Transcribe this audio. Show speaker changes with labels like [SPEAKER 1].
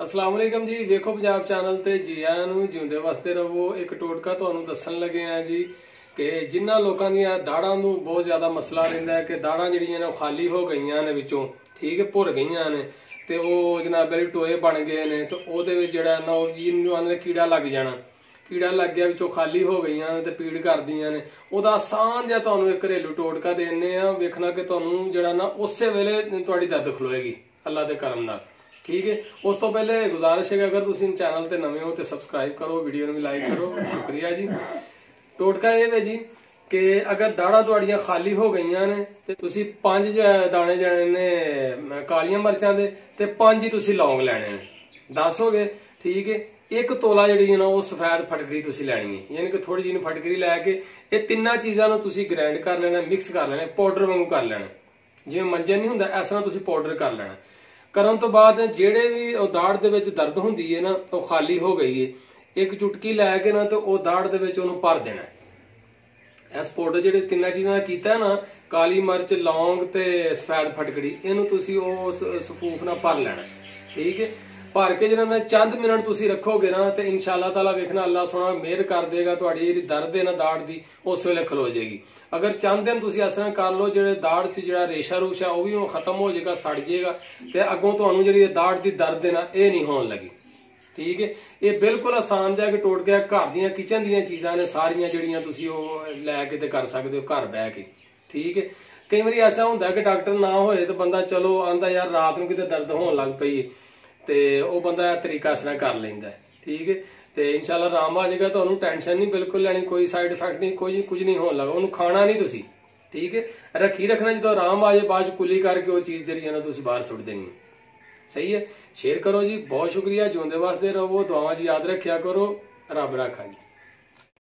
[SPEAKER 1] अस्सलाम वालेकुम जी। वेखो पंजाब चैनल ते जी आयां नूं जिउंदे वसदे रवो। एक टोटका तुहानूं दस्सण लगे हैं जी कि जिन्हां लोकां दीयां दाढ़ां नूं बहुत ज़्यादा मसला रहिंदा है कि दाढ़ां जिहड़ियां ने खाली हो गईयां ने विचों, ठीक है, भुर गईयां ने ते ओह जनाब जी टोए बन गए ने ते ओहदे विच जिहड़ा ना ओह जिहनूं आंदे कीड़ा लग जाना, कीड़ा लग गया विचों खाली हो गई ते पीड़ करदियां ने। ओहदा आसान जिहा तुहानूं एक घरेलू टोटका देने आ, वेखना कि तुहानूं जिहड़ा ना उसे वेले तुहाडी दर्द खलोएगी अल्लाह दे करम नाल, ठीक है। उस तो पहले गुजारिश है कि अगर तुम चैनल ते नवे हो तो सबसक्राइब करो, वीडियो नूं भी लाइक करो, शुक्रिया जी। टोटका ये है जी कि अगर दाढ़ां तुहाड़ियां खाली हो गईयां ने ते तुसीं 5 दाने जणे ने कालियां मरचां दे ते 5 ही तुसीं लौंग लैणे ने, 10 हो गए, ठीक है। 1 तोला जिहड़ी है ना वो सफेद फटकरी तुसीं लैनी है, यानी कि थोड़ी जी फटकरी लैके ये तिन्नां चीज़ां नूं तुसीं ग्राइंड कर लेना, मिक्स कर लेना, पाउडर वांगू कर लेना, जिवें मंजन नहीं हुंदा इस तरह तुसीं पाउडर कर लेना। करन तो बाद जेड़े भी दाड़ दे विच दर्द हुंदी है ना वो खाली हो गई है, एक चुटकी लैके ना तो वो दाड़ दे विच ओनू भर देना। इस पाउडर जिहड़े तिन्नां चीज़ां दा कीता ना, काली मिर्च, लौंग ते सफेद फटकड़ी, इनू तुसीं उस सफूफ नाल भर लेना, ठीक है। भर के जिन्हां ने चंद मिनट तुसीं रखोगे ना तो इंशाअल्लाह ताला वेखना अल्लाह सोहना मेहर कर देगा, तुहाडी जिहड़ी दर्द है ना दाड़ दी उस वेले खलो जाएगी। अगर चंद दिन तुसीं इस तरह कर लो, जिहड़े दाड़ च जिहड़ा रेशा रूशा वो भी खत्म हो जाएगा, सड़ जाएगा ते अगों तुहानूं जिहड़ी दाड़ दी दर्द है ना ये नहीं होने लगी, ठीक है। ये बिल्कुल आसान जिहा टोटका, घर दियां किचन दियां चीज़ां ने सारियां जिहड़ियां तुसीं ओह लैके ते कर सकदे हो घर बह के, ठीक है। कई बार ऐसा होंदा कि डॉक्टर ना होए तो बंदा चलो आंदा यार रात नूं किते दर्द होण लग पई है ते वो बंदा तरीका इस तरह कर लैंदा है, ठीक है। तो इंशाल्लाह आराम आ जाएगा, तुहानूं टेंशन नहीं बिल्कुल लैनी, कोई साइड इफेक्ट नहीं, कोई कुछ नहीं होने लगा, उन्होंने खाना नहीं तुसी, ठीक है। रखी रखना, जो आराम आ जाए बाद कुली करके वो चीज़ जी है ना तुसी बाहर सुट देनी है, सही है। शेयर करो जी, बहुत शुक्रिया, जिउंदे वसदे रहो, दुआवां च याद रखिया करो, रब राखा जी।